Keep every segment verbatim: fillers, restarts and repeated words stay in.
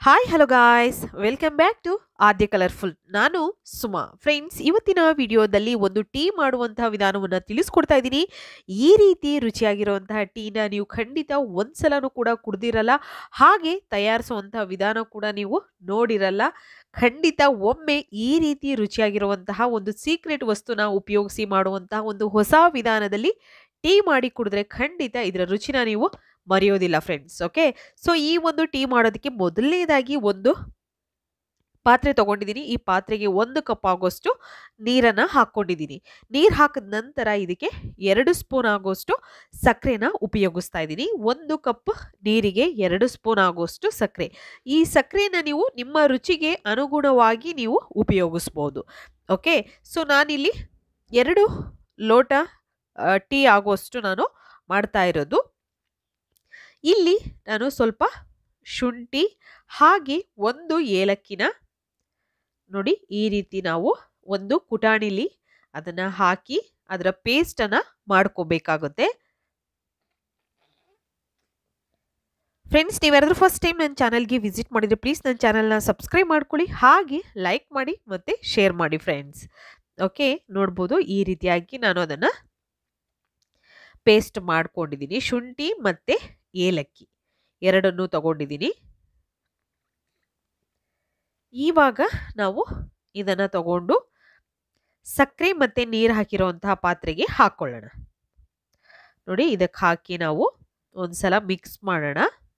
Hi hello guys welcome back to Adya colourful. ನಾನು Suma. Friends, ಇವತ್ತಿನ ವಿಡಿಯೋದಲ್ಲಿ ಒಂದು ಟೀ ಮಾಡುವಂತಹ ವಿಧಾನವನ್ನು ತಿಳಿಸ್ಕೊಡ್ತಾ ಇದ್ದೀನಿ. ಈ ರೀತಿ ರುಚಿಯಾಗಿರುವಂತಹ ಟೀನ ನೀವು ಖಂಡಿತ ಒಂದ್ಸಲನೂ ಕೂಡ ಕುಡ್ದಿರಲ್ಲ, ಹಾಗೆ ತಯಾರಿಸುವಂತಹ ವಿಧಾನ ಕೂಡ ನೀವು ನೋಡಿರಲ್ಲ. ಖಂಡಿತ ಒಮ್ಮೆ ಈ ರೀತಿ ರುಚಿಯಾಗಿರುವಂತಹ ಒಂದು ಸೀಕ್ರೆಟ್ ವಸ್ತುನ ಉಪಯೋಗಿಸಿ ಮಾಡುವಂತಹ ಒಂದು ಹೊಸ ವಿಧಾನದಲ್ಲಿ ಟೀ ಮಾಡಿ ಕುಡಿದ್ರೆ ಖಂಡಿತ ಇದರ ರುಚಿನ ನೀವು ಮರೆಯೋದಿಲ್ಲ ಫ್ರೆಂಡ್ಸ್. ಓಕೆ, ಸೊ ಈ ಒಂದು ಟೀ ಮಾಡೋದಕ್ಕೆ ಮೊದಲನೇದಾಗಿ ಒಂದು ಪಾತ್ರೆ ತಗೊಂಡಿದ್ದೀನಿ. ಈ ಪಾತ್ರೆಗೆ ಒಂದು ಕಪ್ ಆಗೋಷ್ಟು ನೀರನ್ನು ಹಾಕ್ಕೊಂಡಿದ್ದೀನಿ. ನೀರು ಹಾಕಿದ ನಂತರ ಇದಕ್ಕೆ ಎರಡು ಸ್ಪೂನ್ ಆಗೋಷ್ಟು ಸಕ್ಕರೆನ ಉಪಯೋಗಿಸ್ತಾ ಇದ್ದೀನಿ. ಒಂದು ಕಪ್ ನೀರಿಗೆ ಎರಡು ಸ್ಪೂನ್ ಆಗೋಷ್ಟು ಸಕ್ಕರೆ. ಈ ಸಕ್ಕರೆನ ನೀವು ನಿಮ್ಮ ರುಚಿಗೆ ಅನುಗುಣವಾಗಿ ನೀವು ಉಪಯೋಗಿಸ್ಬೋದು. ಓಕೆ, ಸೊ ನಾನಿಲ್ಲಿ ಎರಡು ಲೋಟ ಟೀ ಆಗೋಷ್ಟು ನಾನು ಮಾಡ್ತಾ ಇರೋದು. ಇಲ್ಲಿ ನಾನು ಸ್ವಲ್ಪ ಶುಂಠಿ ಹಾಗೆ ಒಂದು ಏಲಕ್ಕಿನ ನೋಡಿ ಈ ರೀತಿ ನಾವು ಒಂದು ಕುಟಾಣಿಲಿ ಅದನ್ನು ಹಾಕಿ ಅದರ ಪೇಸ್ಟನ್ನು ಮಾಡ್ಕೋಬೇಕಾಗುತ್ತೆ. ಫ್ರೆಂಡ್ಸ್, ನೀವ್ಯಾರಾದ್ರೂ ಫಸ್ಟ್ ಟೈಮ್ ನನ್ನ ಚಾನಲ್ಗೆ ವಿಸಿಟ್ ಮಾಡಿದರೆ ಪ್ಲೀಸ್ ನನ್ನ ಚಾನಲ್ನ ಸಬ್ಸ್ಕ್ರೈಬ್ ಮಾಡ್ಕೊಳ್ಳಿ, ಹಾಗೆ ಲೈಕ್ ಮಾಡಿ ಮತ್ತು ಶೇರ್ ಮಾಡಿ ಫ್ರೆಂಡ್ಸ್. ಓಕೆ, ನೋಡ್ಬೋದು ಈ ರೀತಿಯಾಗಿ ನಾನು ಅದನ್ನು ಪೇಸ್ಟ್ ಮಾಡ್ಕೊಂಡಿದ್ದೀನಿ. ಶುಂಠಿ ಮತ್ತು ಏಲಕ್ಕಿ ಎರಡನ್ನೂ ತಗೊಂಡಿದ್ದೀನಿ. ಇವಾಗ ನಾವು ಇದನ್ನು ತಗೊಂಡು ಸಕ್ಕರೆ ಮತ್ತು ನೀರು ಹಾಕಿರೋಂತಹ ಪಾತ್ರೆಗೆ ಹಾಕ್ಕೊಳ್ಳೋಣ. ನೋಡಿ, ಇದಕ್ಕೆ ಹಾಕಿ ನಾವು ಒಂದ್ಸಲ ಮಿಕ್ಸ್ ಮಾಡೋಣ.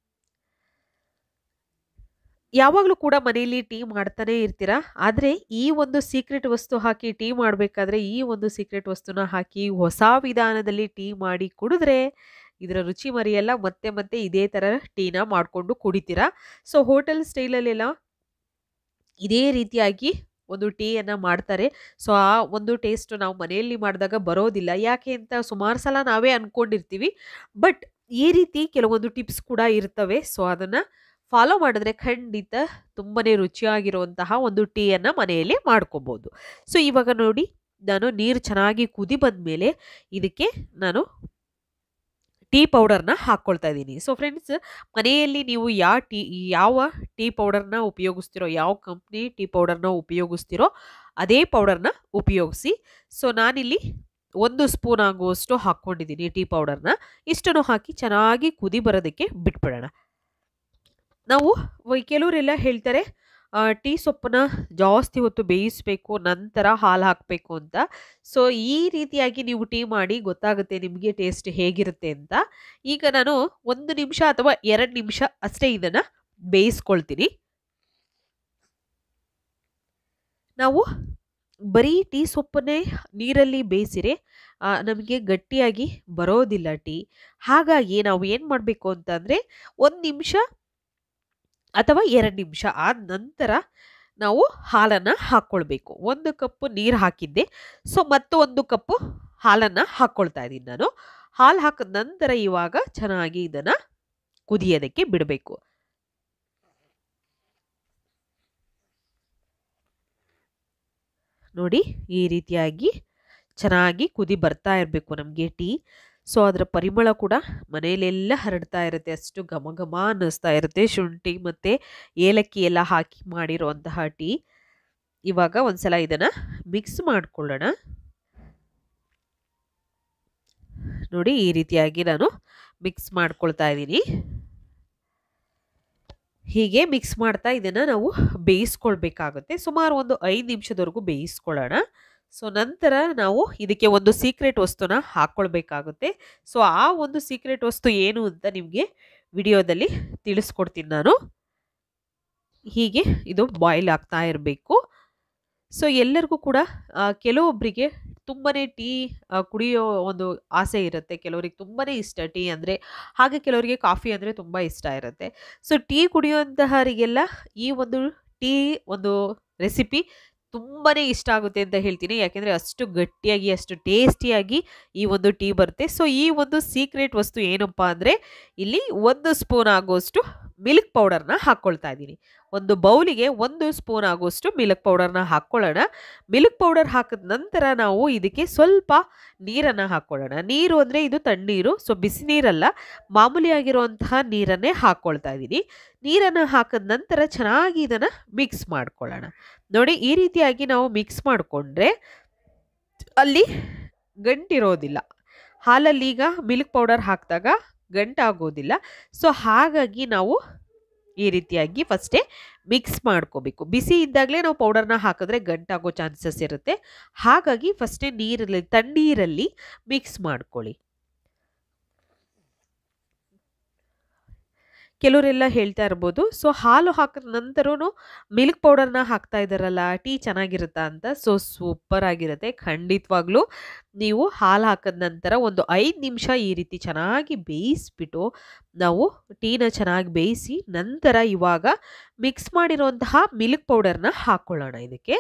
ಯಾವಾಗಲೂ ಕೂಡ ಮನೆಯಲ್ಲಿ ಟೀ ಮಾಡ್ತಾನೆ ಇರ್ತೀರಾ, ಆದರೆ ಈ ಒಂದು ಸೀಕ್ರೆಟ್ ವಸ್ತು ಹಾಕಿ ಟೀ ಮಾಡಬೇಕಾದ್ರೆ ಈ ಒಂದು ಸೀಕ್ರೆಟ್ ವಸ್ತುನ ಹಾಕಿ ಹೊಸ ವಿಧಾನದಲ್ಲಿ ಟೀ ಮಾಡಿ ಕುಡಿದ್ರೆ ಇದರ ರುಚಿ ಮರೆಯಲ್ಲ. ಮತ್ತೆ ಮತ್ತೆ ಇದೇ ಥರ ಟೀನ ಮಾಡಿಕೊಂಡು ಕುಡಿತೀರಾ. ಸೊ ಹೋಟೆಲ್ ಸ್ಟೈಲಲ್ಲೆಲ್ಲ ಇದೇ ರೀತಿಯಾಗಿ ಒಂದು ಟೀಯನ್ನು ಮಾಡ್ತಾರೆ. ಸೊ ಆ ಒಂದು ಟೇಸ್ಟ್ ನಾವು ಮನೆಯಲ್ಲಿ ಮಾಡಿದಾಗ ಬರೋದಿಲ್ಲ. ಯಾಕೆ ಅಂತ ಸುಮಾರು ಸಲ ನಾವೇ ಅಂದ್ಕೊಂಡಿರ್ತೀವಿ, ಬಟ್ ಈ ರೀತಿ ಕೆಲವೊಂದು ಟಿಪ್ಸ್ ಕೂಡ ಇರ್ತವೆ. ಸೊ ಅದನ್ನು ಫಾಲೋ ಮಾಡಿದ್ರೆ ಖಂಡಿತ ತುಂಬಾ ರುಚಿಯಾಗಿರುವಂತಹ ಒಂದು ಟೀಯನ್ನು ಮನೆಯಲ್ಲಿ ಮಾಡ್ಕೊಬೋದು. ಸೊ ಇವಾಗ ನೋಡಿ, ನಾನು ನೀರು ಚೆನ್ನಾಗಿ ಕುದಿ ಬಂದಮೇಲೆ ಇದಕ್ಕೆ ನಾನು ಟೀ ಪೌಡರ್ನ ಹಾಕ್ಕೊಳ್ತಾ ಇದ್ದೀನಿ. ಸೊ ಫ್ರೆಂಡ್ಸ್, ಮನೆಯಲ್ಲಿ ನೀವು ಯಾವ ಟೀ ಯಾವ ಟೀ ಪೌಡರ್ನ ಉಪಯೋಗಿಸ್ತಿರೋ, ಯಾವ ಕಂಪ್ನಿ ಟೀ ಪೌಡರ್ನ ಉಪಯೋಗಿಸ್ತಿರೋ ಅದೇ ಪೌಡರ್ನ ಉಪಯೋಗಿಸಿ. ಸೊ ನಾನಿಲ್ಲಿ ಒಂದು ಸ್ಪೂನ್ ಆಗುವಷ್ಟು ಹಾಕ್ಕೊಂಡಿದ್ದೀನಿ ಟೀ ಪೌಡರ್ನ. ಇಷ್ಟನ್ನು ಹಾಕಿ ಚೆನ್ನಾಗಿ ಕುದಿ ಬರೋದಕ್ಕೆ ಬಿಟ್ಬಿಡೋಣ. ನಾವು ಕೆಲವರೆಲ್ಲ ಹೇಳ್ತಾರೆ ಟೀ ಸೊಪ್ಪನ್ನ ಜಾಸ್ತಿ ಹೊತ್ತು ಬೇಯಿಸಬೇಕು, ನಂತರ ಹಾಲು ಹಾಕಬೇಕು ಅಂತ. ಸೊ ಈ ರೀತಿಯಾಗಿ ನೀವು ಟೀ ಮಾಡಿ ಗೊತ್ತಾಗುತ್ತೆ ನಿಮಗೆ ಟೇಸ್ಟ್ ಹೇಗಿರುತ್ತೆ ಅಂತ. ಈಗ ನಾನು ಒಂದು ನಿಮಿಷ ಅಥವಾ ಎರಡು ನಿಮಿಷ ಅಷ್ಟೇ ಇದನ್ನು ಬೇಯಿಸ್ಕೊಳ್ತೀನಿ. ನಾವು ಬರೀ ಟೀ ಸೊಪ್ಪನ್ನೇ ನೀರಲ್ಲಿ ಬೇಯಿಸಿರೆ ನಮಗೆ ಗಟ್ಟಿಯಾಗಿ ಬರೋದಿಲ್ಲ ಟೀ. ಹಾಗಾಗಿ ನಾವು ಏನು ಮಾಡಬೇಕು ಅಂತಂದರೆ ಒಂದು ನಿಮಿಷ ಅಥವಾ ಎರಡು ನಿಮಿಷ ಆದ ನಂತರ ನಾವು ಹಾಲನ್ನು ಹಾಕ್ಕೊಳ್ಬೇಕು. ಒಂದು ಕಪ್ಪು ನೀರು ಹಾಕಿದ್ದೆ, ಸೊ ಮತ್ತು ಒಂದು ಕಪ್ಪು ಹಾಲನ್ನು ಹಾಕ್ಕೊಳ್ತಾ ಇದ್ದೀನಿ ನಾನು. ಹಾಲು ಹಾಕಿದ ನಂತರ ಇವಾಗ ಚೆನ್ನಾಗಿ ಇದನ್ನು ಕುದಿಯೋದಕ್ಕೆ ಬಿಡಬೇಕು. ನೋಡಿ, ಈ ರೀತಿಯಾಗಿ ಚೆನ್ನಾಗಿ ಕುದಿ ಬರ್ತಾ ಇರಬೇಕು ನಮಗೆ ಟೀ. ಸೊ ಅದರ ಪರಿಮಳ ಕೂಡ ಮನೆಯಲ್ಲೆಲ್ಲ ಹರಡ್ತಾ ಇರುತ್ತೆ, ಅಷ್ಟು ಘಮ ಘಮ ಅನ್ನಿಸ್ತಾ ಇರುತ್ತೆ. ಶುಂಠಿ ಮತ್ತು ಏಲಕ್ಕಿ ಎಲ್ಲ ಹಾಕಿ ಮಾಡಿರುವಂತಹ ಟೀ. ಇವಾಗ ಒಂದ್ಸಲ ಇದನ್ನು ಮಿಕ್ಸ್ ಮಾಡ್ಕೊಳ್ಳೋಣ. ನೋಡಿ, ಈ ರೀತಿಯಾಗಿ ನಾನು ಮಿಕ್ಸ್ ಮಾಡ್ಕೊಳ್ತಾ ಇದ್ದೀನಿ. ಹೀಗೆ ಮಿಕ್ಸ್ ಮಾಡ್ತಾ ಇದನ್ನು ನಾವು ಬೇಯಿಸ್ಕೊಳ್ಬೇಕಾಗುತ್ತೆ. ಸುಮಾರು ಒಂದು ಐದು ನಿಮಿಷದವರೆಗೂ ಬೇಯಿಸ್ಕೊಳ್ಳೋಣ. ಸೊ ನಂತರ ನಾವು ಇದಕ್ಕೆ ಒಂದು ಸೀಕ್ರೆಟ್ ವಸ್ತುನ ಹಾಕ್ಕೊಳ್ಬೇಕಾಗುತ್ತೆ. ಸೊ ಆ ಒಂದು ಸೀಕ್ರೆಟ್ ವಸ್ತು ಏನು ಅಂತ ನಿಮಗೆ ವಿಡಿಯೋದಲ್ಲಿ ತಿಳಿಸ್ಕೊಡ್ತೀನಿ ನಾನು. ಹೀಗೆ ಇದು ಬಾಯ್ಲ್ ಆಗ್ತಾ ಇರಬೇಕು. ಸೊ ಎಲ್ಲರಿಗೂ ಕೂಡ ಕೆಲವೊಬ್ಬರಿಗೆ ತುಂಬಾ ಟೀ ಕುಡಿಯೋ ಒಂದು ಆಸೆ ಇರುತ್ತೆ, ಕೆಲವರಿಗೆ ತುಂಬಾ ಇಷ್ಟ ಟೀ ಅಂದರೆ, ಹಾಗೆ ಕೆಲವರಿಗೆ ಕಾಫಿ ಅಂದರೆ ತುಂಬ ಇಷ್ಟ ಇರುತ್ತೆ. ಸೊ ಟೀ ಕುಡಿಯುವಂತಹವರಿಗೆಲ್ಲ ಈ ಒಂದು ಟೀ ಒಂದು ರೆಸಿಪಿ ತುಂಬಾ ಇಷ್ಟ ಆಗುತ್ತೆ ಅಂತ ಹೇಳ್ತೀನಿ. ಯಾಕೆಂದರೆ ಅಷ್ಟು ಗಟ್ಟಿಯಾಗಿ ಅಷ್ಟು ಟೇಸ್ಟಿಯಾಗಿ ಈ ಒಂದು ಟೀ ಬರುತ್ತೆ. ಸೊ ಈ ಒಂದು ಸೀಕ್ರೆಟ್ ವಸ್ತು ಏನಪ್ಪ ಅಂದರೆ ಇಲ್ಲಿ ಒಂದು ಸ್ಪೂನ್ ಆಗೋಷ್ಟು ಮಿಲ್ಕ್ ಪೌಡರ್ನ ಹಾಕ್ಕೊಳ್ತಾ ಇದ್ದೀನಿ. ಒಂದು ಬೌಲಿಗೆ ಒಂದು ಸ್ಪೂನ್ ಆಗುವಷ್ಟು ಮಿಲ್ಕ್ ಪೌಡರ್ನ ಹಾಕ್ಕೊಳ್ಳೋಣ. ಮಿಲ್ಕ್ ಪೌಡರ್ ಹಾಕಿದ ನಂತರ ನಾವು ಇದಕ್ಕೆ ಸ್ವಲ್ಪ ನೀರನ್ನು ಹಾಕ್ಕೊಳ್ಳೋಣ. ನೀರು ಅಂದರೆ ಇದು ತಣ್ಣೀರು, ಸೊ ಬಿಸಿ ನೀರಲ್ಲ, ಮಾಮೂಲಿಯಾಗಿರುವಂತಹ ನೀರನ್ನೇ ಹಾಕ್ಕೊಳ್ತಾ ಇದ್ದೀನಿ. ನೀರನ್ನು ಹಾಕಿದ ನಂತರ ಚೆನ್ನಾಗಿ ಇದನ್ನು ಮಿಕ್ಸ್ ಮಾಡ್ಕೊಳ್ಳೋಣ. ನೋಡಿ, ಈ ರೀತಿಯಾಗಿ ನಾವು ಮಿಕ್ಸ್ ಮಾಡಿಕೊಂಡ್ರೆ ಅಲ್ಲಿ ಗಂಟಿರೋದಿಲ್ಲ. ಹಾಲಲ್ಲಿ ಈಗ ಮಿಲ್ಕ್ ಪೌಡರ್ ಹಾಕಿದಾಗ ಗಂಟಾಗೋದಿಲ್ಲ. ಸೊ ಹಾಗಾಗಿ ನಾವು ಈ ರೀತಿಯಾಗಿ ಫಸ್ಟೇ ಮಿಕ್ಸ್ ಮಾಡ್ಕೋಬೇಕು. ಬಿಸಿ ಇದ್ದಾಗಲೇ ನಾವು ಪೌಡರ್ನ ಹಾಕಿದ್ರೆ ಗಂಟಾಗೋ ಚಾನ್ಸಸ್ ಇರುತ್ತೆ. ಹಾಗಾಗಿ ಫಸ್ಟೇ ನೀರಲ್ಲಿ ತಣ್ಣೀರಲ್ಲಿ ಮಿಕ್ಸ್ ಮಾಡ್ಕೊಳ್ಳಿ. ಕೆಲವರೆಲ್ಲ ಹೇಳ್ತಾ ಇರ್ಬೋದು, ಸೊ ಹಾಲು ಹಾಕಿದ ನಂತರೂ ಮಿಲ್ಕ್ ಪೌಡರ್ನ ಹಾಕ್ತಾ ಇದ್ದಾರಲ್ಲ, ಟೀ ಚೆನ್ನಾಗಿರುತ್ತಾ ಅಂತ. ಸೊ ಸೂಪರ್ ಆಗಿರುತ್ತೆ. ಖಂಡಿತವಾಗ್ಲೂ ನೀವು ಹಾಲು ಹಾಕಿದ ನಂತರ ಒಂದು ಐದು ನಿಮಿಷ ಈ ರೀತಿ ಚೆನ್ನಾಗಿ ಬೇಯಿಸ್ಬಿಟ್ಟು ನಾವು ಟೀನ ಚೆನ್ನಾಗಿ ಬೇಯಿಸಿ ನಂತರ ಇವಾಗ ಮಿಕ್ಸ್ ಮಾಡಿರುವಂತಹ ಮಿಲ್ಕ್ ಪೌಡರ್ನ ಹಾಕ್ಕೊಳ್ಳೋಣ. ಇದಕ್ಕೆ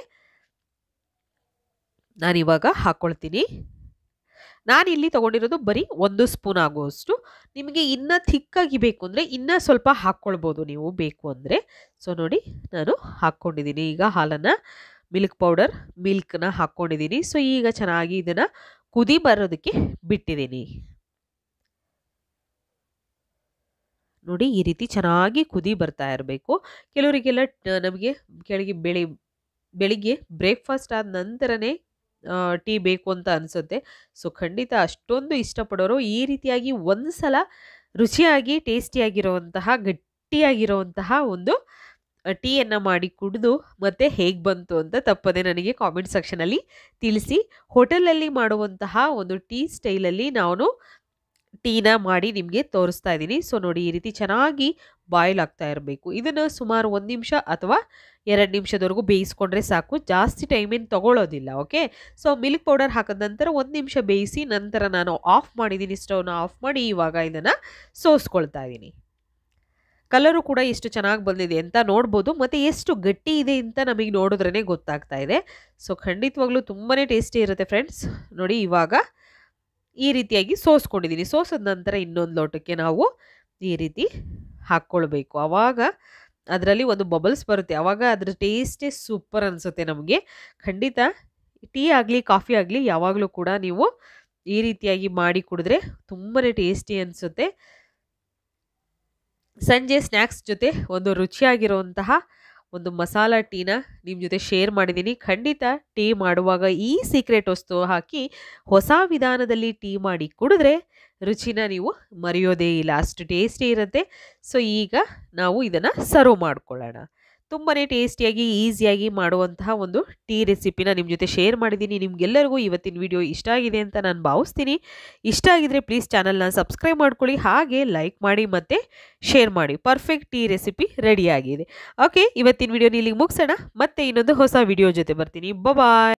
ನಾನಿವಾಗ ಹಾಕ್ಕೊಳ್ತೀನಿ. ನಾನಿಲ್ಲಿ ತೊಗೊಂಡಿರೋದು ಬರೀ ಒಂದು ಸ್ಪೂನ್ ಆಗುವಷ್ಟು. ನಿಮಗೆ ಇನ್ನೂ ಥಿಕ್ಕಾಗಿ ಬೇಕು ಅಂದರೆ ಇನ್ನೂ ಸ್ವಲ್ಪ ಹಾಕ್ಕೊಳ್ಬೋದು ನೀವು ಬೇಕು ಅಂದರೆ. ಸೊ ನೋಡಿ, ನಾನು ಹಾಕ್ಕೊಂಡಿದ್ದೀನಿ ಈಗ ಹಾಲನ್ನು, ಮಿಲ್ಕ್ ಪೌಡರ್ ಮಿಲ್ಕ್ನ ಹಾಕ್ಕೊಂಡಿದ್ದೀನಿ. ಸೊ ಈಗ ಚೆನ್ನಾಗಿ ಇದನ್ನು ಕುದಿ ಬರೋದಕ್ಕೆ ಬಿಟ್ಟಿದ್ದೀನಿ. ನೋಡಿ, ಈ ರೀತಿ ಚೆನ್ನಾಗಿ ಕುದಿ ಬರ್ತಾ ಇರಬೇಕು. ಕೆಲವರಿಗೆಲ್ಲ ನಮಗೆ ಕೆಳಗೆ ಬೆಳಿ ಬೆಳಿಗ್ಗೆ ಬ್ರೇಕ್ಫಾಸ್ಟ್ ಆದ ನಂತರನೇ ಟೀ ಬೇಕು ಅಂತ ಅನಿಸುತ್ತೆ. ಸೊ ಖಂಡಿತ ಅಷ್ಟೊಂದು ಇಷ್ಟಪಡೋರು ಈ ರೀತಿಯಾಗಿ ಒಂದು ಸಲ ರುಚಿಯಾಗಿ ಟೇಸ್ಟಿಯಾಗಿರುವಂತಹ ಗಟ್ಟಿಯಾಗಿರುವಂತಹ ಒಂದು ಟೀಯನ್ನು ಮಾಡಿ ಕುಡಿದು ಮತ್ತೆ ಹೇಗೆ ಬಂತು ಅಂತ ತಪ್ಪದೆ ನನಗೆ ಕಾಮೆಂಟ್ ಸೆಕ್ಷನಲ್ಲಿ ತಿಳಿಸಿ. ಹೋಟೆಲಲ್ಲಿ ಮಾಡುವಂತಹ ಒಂದು ಟೀ ಸ್ಟೈಲಲ್ಲಿ ನಾನು ಟೀನ ಮಾಡಿ ನಿಮಗೆ ತೋರಿಸ್ತಾ ಇದ್ದೀನಿ. ಸೊ ನೋಡಿ, ಈ ರೀತಿ ಚೆನ್ನಾಗಿ ಬಾಯ್ಲ್ ಆಗ್ತಾ ಇರಬೇಕು. ಇದನ್ನು ಸುಮಾರು ಒಂದು ನಿಮಿಷ ಅಥವಾ ಎರಡು ನಿಮಿಷದವರೆಗೂ ಬೇಯಿಸ್ಕೊಂಡ್ರೆ ಸಾಕು. ಜಾಸ್ತಿ ಟೈಮೇನು ತೊಗೊಳ್ಳೋದಿಲ್ಲ. ಓಕೆ, ಸೊ ಮಿಲ್ಕ್ ಪೌಡರ್ ಹಾಕಿದ ನಂತರ ಒಂದು ನಿಮಿಷ ಬೇಯಿಸಿ ನಂತರ ನಾನು ಆಫ್ ಮಾಡಿದ್ದೀನಿ, ಸ್ಟವ್ನ ಆಫ್ ಮಾಡಿ ಇವಾಗ ಇದನ್ನು ಸೋಸ್ಕೊಳ್ತಾ ಇದ್ದೀನಿ. ಕಲರು ಕೂಡ ಎಷ್ಟು ಚೆನ್ನಾಗಿ ಬಂದಿದೆ ಅಂತ ನೋಡ್ಬೋದು, ಮತ್ತು ಎಷ್ಟು ಗಟ್ಟಿ ಇದೆ ಅಂತ ನಮಗೆ ನೋಡಿದ್ರೇ ಗೊತ್ತಾಗ್ತಾ ಇದೆ. ಸೊ ಖಂಡಿತವಾಗ್ಲೂ ತುಂಬಾ ಟೇಸ್ಟಿ ಇರುತ್ತೆ ಫ್ರೆಂಡ್ಸ್. ನೋಡಿ, ಇವಾಗ ಈ ರೀತಿಯಾಗಿ ಸೋಸ್ಕೊಂಡಿದ್ದೀನಿ. ಸೋಸಿದ ನಂತರ ಇನ್ನೊಂದು ಲೋಟಕ್ಕೆ ನಾವು ಈ ರೀತಿ ಹಾಕ್ಕೊಳ್ಬೇಕು. ಆವಾಗ ಅದರಲ್ಲಿ ಒಂದು ಬಬಲ್ಸ್ ಬರುತ್ತೆ. ಆವಾಗ ಅದ್ರ ಟೇಸ್ಟೇ ಸೂಪರ್ ಅನಿಸುತ್ತೆ ನಮಗೆ. ಖಂಡಿತ ಟೀ ಆಗಲಿ ಕಾಫಿ ಆಗಲಿ ಯಾವಾಗಲೂ ಕೂಡ ನೀವು ಈ ರೀತಿಯಾಗಿ ಮಾಡಿ ಕುಡಿದ್ರೆ ತುಂಬಾ ಟೇಸ್ಟಿ ಅನಿಸುತ್ತೆ. ಸಂಜೆ ಸ್ನ್ಯಾಕ್ಸ್ ಜೊತೆ ಒಂದು ರುಚಿಯಾಗಿರುವಂತಹ ಒಂದು ಮಸಾಲ ಟೀನ ನಿಮ್ಮ ಜೊತೆ ಶೇರ್ ಮಾಡಿದ್ದೀನಿ. ಖಂಡಿತ ಟೀ ಮಾಡುವಾಗ ಈ ಸೀಕ್ರೆಟ್ ವಸ್ತು ಹಾಕಿ ಹೊಸ ವಿಧಾನದಲ್ಲಿ ಟೀ ಮಾಡಿ ಕುಡಿದ್ರೆ ರುಚಿನ ನೀವು ಮರೆಯೋದೇ ಇಲ್ಲ, ಅಷ್ಟು ಟೇಸ್ಟಿ ಇರುತ್ತೆ. ಸೊ ಈಗ ನಾವು ಇದನ್ನು ಸರ್ವ್ ಮಾಡ್ಕೊಳ್ಳೋಣ. ತುಂಬಾ ಟೇಸ್ಟಿಯಾಗಿ ಈಸಿಯಾಗಿ ಮಾಡುವಂತಹ ಒಂದು ಟೀ ರೆಸಿಪಿನ ನಿಮ್ಮ ಜೊತೆ ಶೇರ್ ಮಾಡಿದ್ದೀನಿ. ನಿಮಗೆಲ್ಲರಿಗೂ ಇವತ್ತಿನ ವಿಡಿಯೋ ಇಷ್ಟ ಆಗಿದೆ ಅಂತ ನಾನು ಭಾವಿಸ್ತೀನಿ. ಇಷ್ಟ ಆಗಿದ್ರೆ ಪ್ಲೀಸ್ ಚಾನಲ್ನ ಸಬ್ಸ್ಕ್ರೈಬ್ ಮಾಡ್ಕೊಳ್ಳಿ, ಹಾಗೆ ಲೈಕ್ ಮಾಡಿ ಮತ್ತು ಶೇರ್ ಮಾಡಿ. ಪರ್ಫೆಕ್ಟ್ ಟೀ ರೆಸಿಪಿ ರೆಡಿಯಾಗಿದೆ. ಓಕೆ, ಇವತ್ತಿನ ವಿಡಿಯೋನ ಇಲ್ಲಿಗೆ ಮುಗಿಸೋಣ. ಮತ್ತೆ ಇನ್ನೊಂದು ಹೊಸ ವಿಡಿಯೋ ಜೊತೆ ಬರ್ತೀನಿ. ಬಾಯ್.